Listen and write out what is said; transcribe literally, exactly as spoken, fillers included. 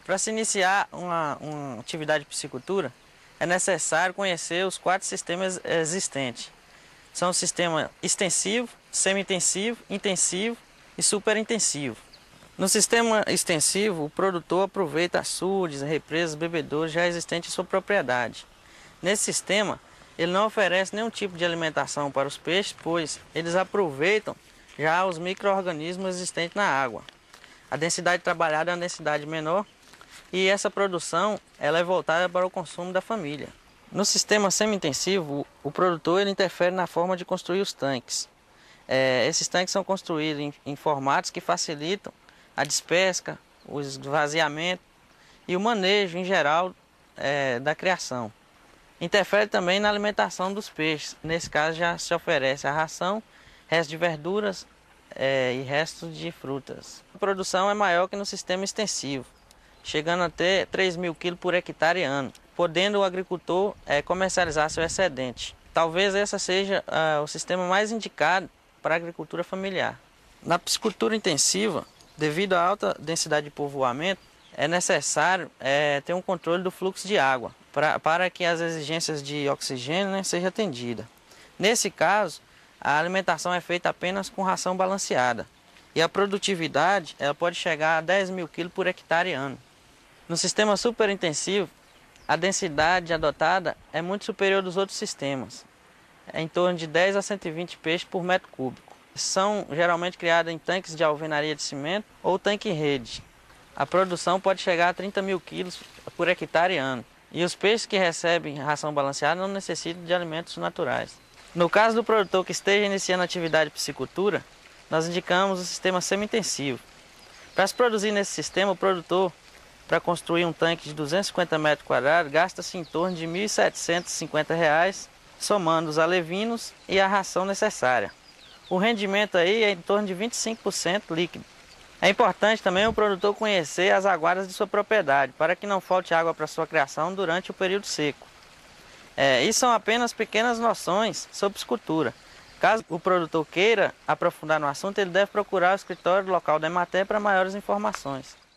Para se iniciar uma, uma atividade de piscicultura, é necessário conhecer os quatro sistemas existentes. São o sistema extensivo, semi-intensivo, intensivo e superintensivo. No sistema extensivo, o produtor aproveita açudes, represas, bebedouros já existentes em sua propriedade. Nesse sistema, ele não oferece nenhum tipo de alimentação para os peixes, pois eles aproveitam já os micro-organismos existentes na água. A densidade trabalhada é uma densidade menor e essa produção ela é voltada para o consumo da família. No sistema semi-intensivo, o produtor ele interfere na forma de construir os tanques. É, esses tanques são construídos em, em formatos que facilitam a despesca, o esvaziamento e o manejo em geral é, da criação. Interfere também na alimentação dos peixes. Nesse caso já se oferece a ração, restos de verduras é, e restos de frutas. A produção é maior que no sistema extensivo, chegando até três mil quilos por hectare ano, podendo o agricultor é, comercializar seu excedente. Talvez esse seja uh, o sistema mais indicado para a agricultura familiar. Na piscicultura intensiva, devido à alta densidade de povoamento, é necessário é, ter um controle do fluxo de água pra, para que as exigências de oxigênio né, sejam atendidas. Nesse caso, a alimentação é feita apenas com ração balanceada e a produtividade ela pode chegar a dez mil quilos por hectare ano. No sistema superintensivo, a densidade adotada é muito superior dos outros sistemas, é em torno de dez a cento e vinte peixes por metro cúbico. São geralmente criados em tanques de alvenaria de cimento ou tanque-rede. A produção pode chegar a trinta mil quilos por hectare ano. E os peixes que recebem ração balanceada não necessitam de alimentos naturais. No caso do produtor que esteja iniciando a atividade de piscicultura, nós indicamos o sistema semi-intensivo. Para se produzir nesse sistema, o produtor, para construir um tanque de duzentos e cinquenta metros quadrados, gasta-se em torno de mil setecentos e cinquenta reais, somando os alevinos e a ração necessária. O rendimento aí é em torno de vinte e cinco por cento líquido. É importante também o produtor conhecer as aguadas de sua propriedade, para que não falte água para sua criação durante o período seco. É, isso são apenas pequenas noções sobre piscicultura. Caso o produtor queira aprofundar no assunto, ele deve procurar o escritório local da Emater para maiores informações.